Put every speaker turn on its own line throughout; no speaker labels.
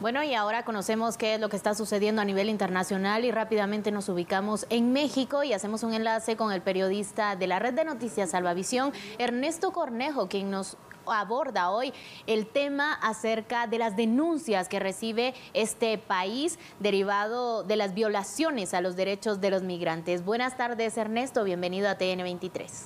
Bueno, y ahora conocemos qué es lo que está sucediendo a nivel internacional y rápidamente nos ubicamos en México y hacemos un enlace con el periodista de la red de noticias Salvavisión, Ernesto Cornejo, quien nos aborda hoy el tema acerca de las denuncias que recibe este país derivado de las violaciones a los derechos de los migrantes. Buenas tardes, Ernesto, bienvenido a TN23.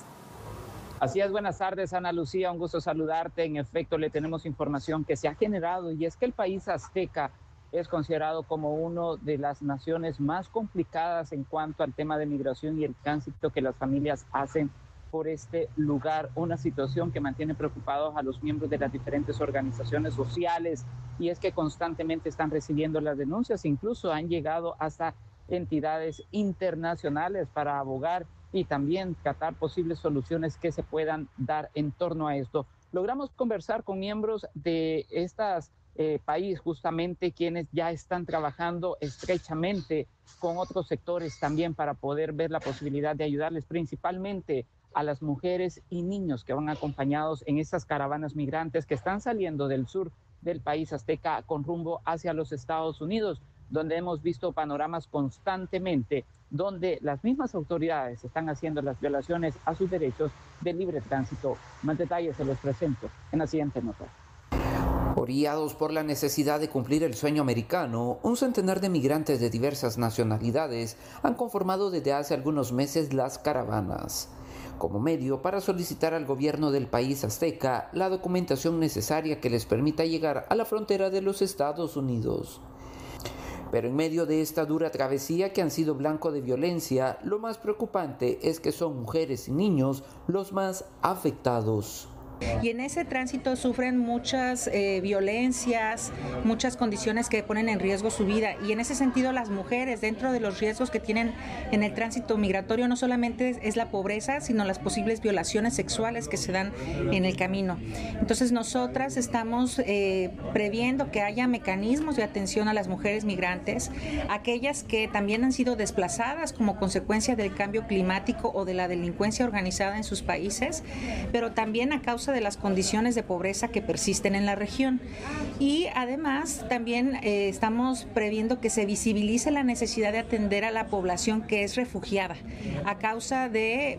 Así es, buenas tardes, Ana Lucía, un gusto saludarte. En efecto, le tenemos información que se ha generado y es que el país azteca es considerado como una de las naciones más complicadas en cuanto al tema de migración y el tránsito que las familias hacen por este lugar, una situación que mantiene preocupados a los miembros de las diferentes organizaciones sociales, y es que constantemente están recibiendo las denuncias, incluso han llegado hasta entidades internacionales para abogar y también tratar posibles soluciones que se puedan dar en torno a esto. Logramos conversar con miembros de estas país, justamente quienes ya están trabajando estrechamente con otros sectores también para poder ver la posibilidad de ayudarles, principalmente a las mujeres y niños que van acompañados en estas caravanas migrantes que están saliendo del sur del país azteca con rumbo hacia los Estados Unidos, donde hemos visto panoramas constantemente donde las mismas autoridades están haciendo las violaciones a sus derechos de libre tránsito. Más detalles se los presento en la siguiente nota.
Orillados por la necesidad de cumplir el sueño americano, un centenar de migrantes de diversas nacionalidades han conformado desde hace algunos meses las caravanas, como medio para solicitar al gobierno del país azteca la documentación necesaria que les permita llegar a la frontera de los Estados Unidos. Pero en medio de esta dura travesía que han sido blanco de violencia, lo más preocupante es que son mujeres y niños los más afectados.
Y en ese tránsito sufren muchas violencias, muchas condiciones que ponen en riesgo su vida. Y en ese sentido, las mujeres, dentro de los riesgos que tienen en el tránsito migratorio, no solamente es la pobreza, sino las posibles violaciones sexuales que se dan en el camino. Entonces, nosotras estamos previendo que haya mecanismos de atención a las mujeres migrantes, aquellas que también han sido desplazadas como consecuencia del cambio climático o de la delincuencia organizada en sus países, pero también a causa de las condiciones de pobreza que persisten en la región. Y además también estamos previendo que se visibilice la necesidad de atender a la población que es refugiada a causa de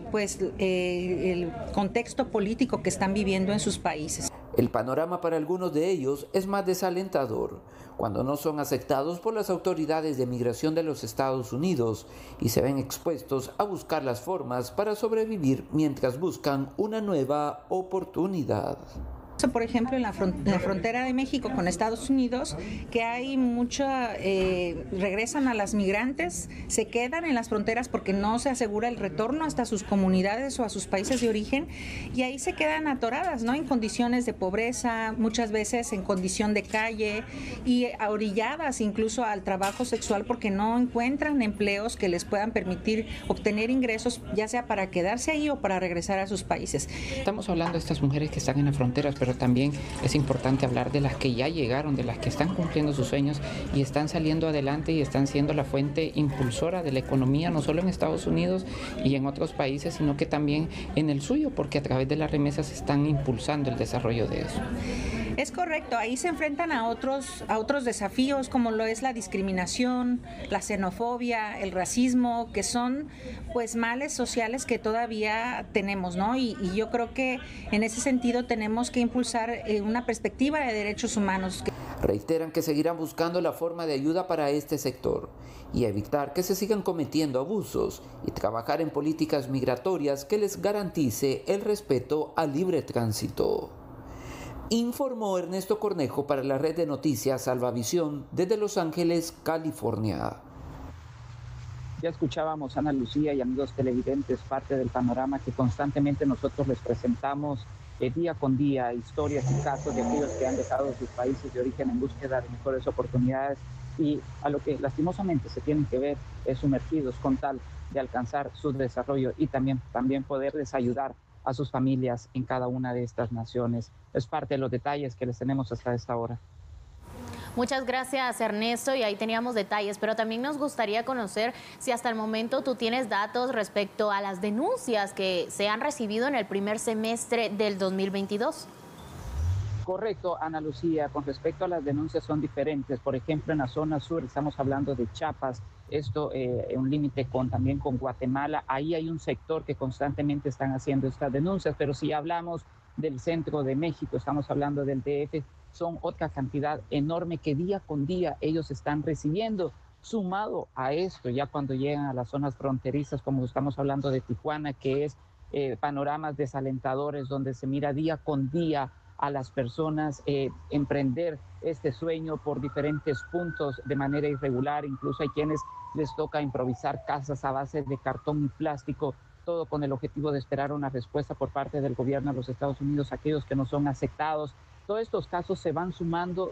el contexto político que están viviendo en sus países.
El panorama para algunos de ellos es más desalentador cuando no son aceptados por las autoridades de migración de los Estados Unidos y se ven expuestos a buscar las formas para sobrevivir mientras buscan una nueva oportunidad.
Por ejemplo, en la frontera de México con Estados Unidos, que hay regresan a las migrantes, se quedan en las fronteras porque no se asegura el retorno hasta sus comunidades o a sus países de origen, y ahí se quedan atoradas, ¿no? En condiciones de pobreza, muchas veces en condición de calle y orilladas incluso al trabajo sexual porque no encuentran empleos que les puedan permitir obtener ingresos, ya sea para quedarse ahí o para regresar a sus países.
Estamos hablando de estas mujeres que están en las fronteras, pero también es importante hablar de las que ya llegaron, de las que están cumpliendo sus sueños y están saliendo adelante y están siendo la fuente impulsora de la economía, no solo en Estados Unidos y en otros países, sino que también en el suyo, porque a través de las remesas están impulsando el desarrollo de eso.
Es correcto, ahí se enfrentan a otros desafíos como lo es la discriminación, la xenofobia, el racismo, que son males sociales que todavía tenemos, ¿no? Y yo creo que en ese sentido tenemos que impulsar una perspectiva de derechos humanos.
Reiteran que seguirán buscando la forma de ayuda para este sector y evitar que se sigan cometiendo abusos y trabajar en políticas migratorias que les garantice el respeto al libre tránsito. Informó Ernesto Cornejo para la red de noticias Salvavisión desde Los Ángeles, California.
Ya escuchábamos, Ana Lucía y amigos televidentes, parte del panorama que constantemente nosotros les presentamos día con día, historias y casos de aquellos que han dejado sus países de origen en búsqueda de mejores oportunidades y a lo que lastimosamente se tienen que ver sumergidos con tal de alcanzar su desarrollo y también poderles ayudar a sus familias en cada una de estas naciones. Es parte de los detalles que les tenemos hasta esta hora.
Muchas gracias, Ernesto, y ahí teníamos detalles, pero también nos gustaría conocer si hasta el momento tú tienes datos respecto a las denuncias que se han recibido en el primer semestre del 2022.
Correcto, Ana Lucía, con respecto a las denuncias son diferentes. Por ejemplo, en la zona sur, estamos hablando de Chiapas, esto un límite también con Guatemala, ahí hay un sector que constantemente están haciendo estas denuncias, pero si hablamos del centro de México, estamos hablando del DF, son otra cantidad enorme que día con día ellos están recibiendo. Sumado a esto, ya cuando llegan a las zonas fronterizas, como estamos hablando de Tijuana, que es panoramas desalentadores, donde se mira día con día a las personas emprender este sueño por diferentes puntos de manera irregular. Incluso hay quienes les toca improvisar casas a base de cartón y plástico, todo con el objetivo de esperar una respuesta por parte del gobierno de los Estados Unidos, aquellos que no son aceptados. Todos estos casos se van sumando,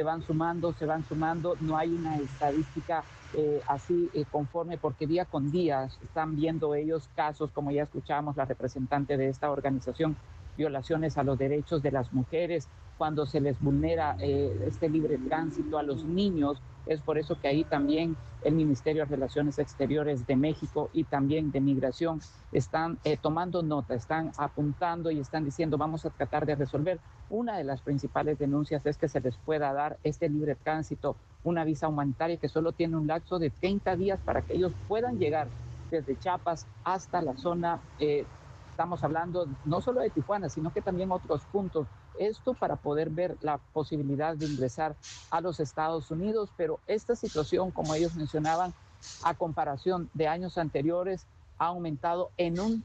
no hay una estadística así conforme, porque día con día están viendo ellos casos, como ya escuchábamos la representante de esta organización, violaciones a los derechos de las mujeres, cuando se les vulnera este libre tránsito a los niños. Es por eso que ahí también el Ministerio de Relaciones Exteriores de México y también de Migración están tomando nota, están apuntando y están diciendo vamos a tratar de resolver. Una de las principales denuncias es que se les pueda dar este libre tránsito, una visa humanitaria que solo tiene un lapso de 30 días para que ellos puedan llegar desde Chiapas hasta la zona, estamos hablando no solo de Tijuana, sino que también otros puntos. Esto para poder ver la posibilidad de ingresar a los Estados Unidos, pero esta situación, como ellos mencionaban, a comparación de años anteriores, ha aumentado en un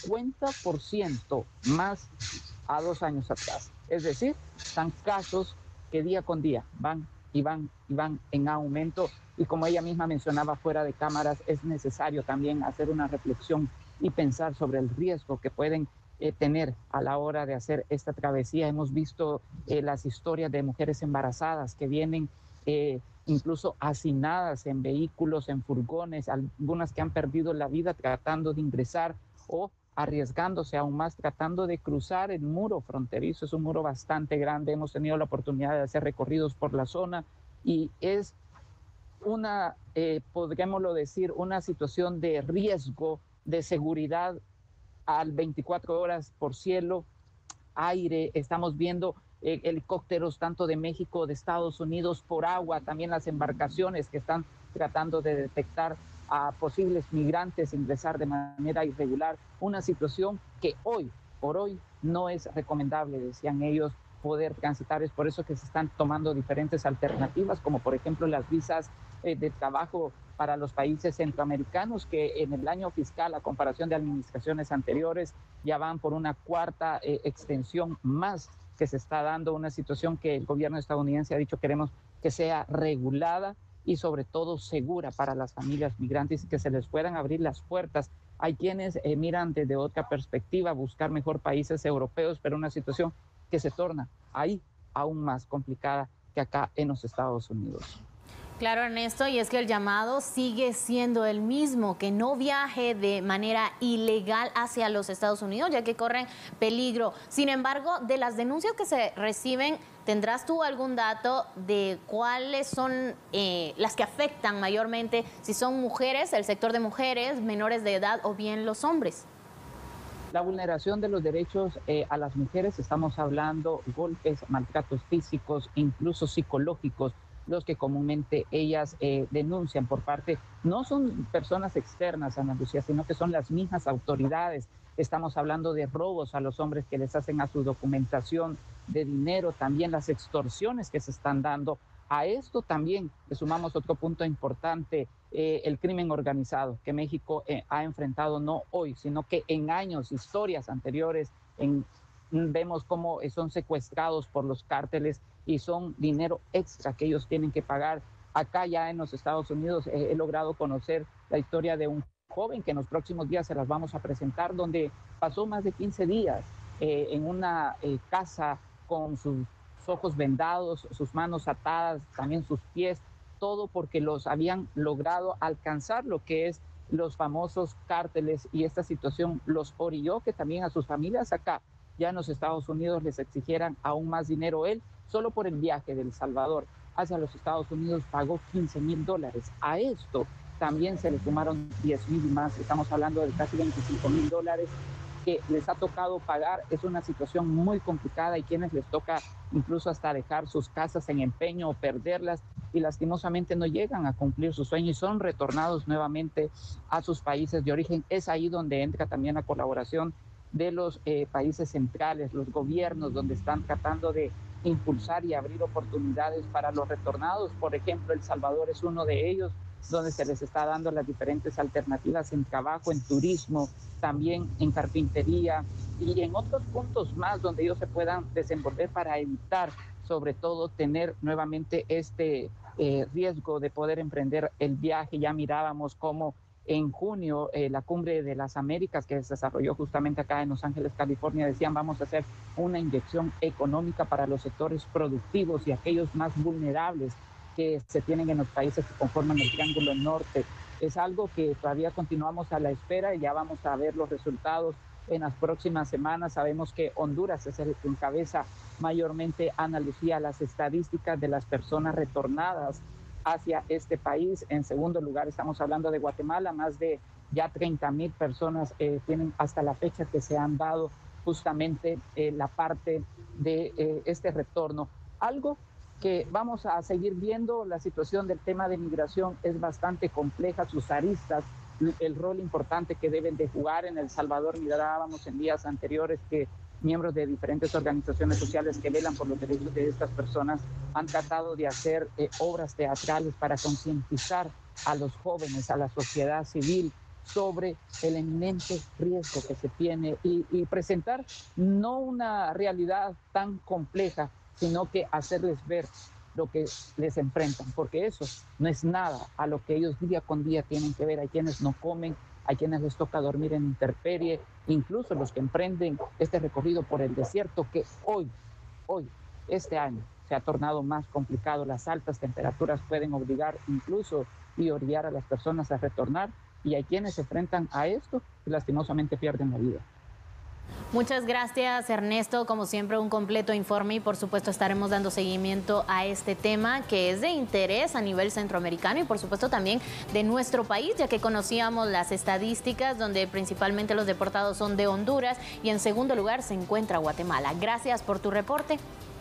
50% más a 2 años atrás. Es decir, están casos que día con día van en aumento, y como ella misma mencionaba fuera de cámaras, es necesario también hacer una reflexión y pensar sobre el riesgo que pueden tener a la hora de hacer esta travesía. Hemos visto las historias de mujeres embarazadas que vienen incluso hacinadas en vehículos, en furgones, algunas que han perdido la vida tratando de ingresar o arriesgándose aún más, tratando de cruzar el muro fronterizo. Es un muro bastante grande, hemos tenido la oportunidad de hacer recorridos por la zona y es una, podríamoslo decir, una situación de riesgo, de seguridad al 24 horas por cielo, aire. Estamos viendo helicópteros tanto de México, de Estados Unidos, por agua, también las embarcaciones que están tratando de detectar a posibles migrantes ingresar de manera irregular. Una situación que hoy por hoy no es recomendable, decían ellos, poder transitar. Es por eso que se están tomando diferentes alternativas, como por ejemplo las visas de trabajo para los países centroamericanos, que en el año fiscal, a comparación de administraciones anteriores, ya van por una cuarta extensión más que se está dando, una situación que el gobierno estadounidense ha dicho queremos que sea regulada y sobre todo segura para las familias migrantes y que se les puedan abrir las puertas. Hay quienes miran desde otra perspectiva, buscar mejor países europeos, pero una situación que se torna ahí aún más complicada que acá en los Estados Unidos.
Claro, Ernesto, y es que el llamado sigue siendo el mismo, que no viaje de manera ilegal hacia los Estados Unidos, ya que corren peligro. Sin embargo, de las denuncias que se reciben, ¿tendrás tú algún dato de cuáles son las que afectan mayormente, si son mujeres, el sector de mujeres, menores de edad o bien los hombres?
La vulneración de los derechos a las mujeres, estamos hablando golpes, maltratos físicos, incluso psicológicos, los que comúnmente ellas denuncian por parte, no son personas externas, Ana Lucía, sino que son las mismas autoridades. Estamos hablando de robos a los hombres que les hacen a su documentación, de dinero, también las extorsiones que se están dando. A esto también le sumamos otro punto importante, el crimen organizado, que México ha enfrentado no hoy, sino que en años, historias anteriores, vemos cómo son secuestrados por los cárteles y son dinero extra que ellos tienen que pagar. Acá ya en los Estados Unidos he logrado conocer la historia de un joven que en los próximos días se las vamos a presentar, donde pasó más de 15 días en una casa con sus ojos vendados, sus manos atadas, también sus pies, todo porque los habían logrado alcanzar lo que es los famosos cárteles, y esta situación los orilló que también a sus familias acá ya en los Estados Unidos les exigieran aún más dinero. Él, solo por el viaje de El Salvador hacia los Estados Unidos, pagó $15,000. A esto también se le sumaron 10,000 más, estamos hablando de casi $25,000 que les ha tocado pagar. Es una situación muy complicada y quienes les toca incluso hasta dejar sus casas en empeño o perderlas y lastimosamente no llegan a cumplir su sueño y son retornados nuevamente a sus países de origen. Es ahí donde entra también la colaboración de los países centrales, los gobiernos, donde están tratando de impulsar y abrir oportunidades para los retornados. Por ejemplo, El Salvador es uno de ellos, donde se les está dando las diferentes alternativas en trabajo, en turismo, también en carpintería y en otros puntos más donde ellos se puedan desenvolver para evitar, sobre todo, tener nuevamente este riesgo de poder emprender el viaje. Ya mirábamos cómo en junio la Cumbre de las Américas que se desarrolló justamente acá en Los Ángeles, California, decían vamos a hacer una inyección económica para los sectores productivos y aquellos más vulnerables que se tienen en los países que conforman el Triángulo Norte. Es algo que todavía continuamos a la espera y ya vamos a ver los resultados en las próximas semanas. Sabemos que Honduras es el que encabeza mayormente, Ana Lucía, las estadísticas de las personas retornadas hacia este país. En segundo lugar estamos hablando de Guatemala, más de ya 30,000 personas tienen hasta la fecha que se han dado justamente la parte de este retorno. Algo que vamos a seguir viendo. La situación del tema de migración es bastante compleja, sus aristas, el rol importante que deben de jugar. En El Salvador mirábamos en días anteriores que miembros de diferentes organizaciones sociales que velan por los derechos de estas personas han tratado de hacer obras teatrales para concientizar a los jóvenes, a la sociedad civil, sobre el eminente riesgo que se tiene y presentar no una realidad tan compleja, sino que hacerles ver lo que les enfrentan, porque eso no es nada a lo que ellos día con día tienen que ver. Hay quienes no comen, hay quienes les toca dormir en intemperie, incluso los que emprenden este recorrido por el desierto, que hoy, este año, se ha tornado más complicado. Las altas temperaturas pueden obligar incluso y orillar a las personas a retornar, y hay quienes se enfrentan a esto y lastimosamente pierden la vida.
Muchas gracias, Ernesto. Como siempre, un completo informe y por supuesto estaremos dando seguimiento a este tema que es de interés a nivel centroamericano y por supuesto también de nuestro país, ya que conocíamos las estadísticas donde principalmente los deportados son de Honduras y en segundo lugar se encuentra Guatemala. Gracias por tu reporte.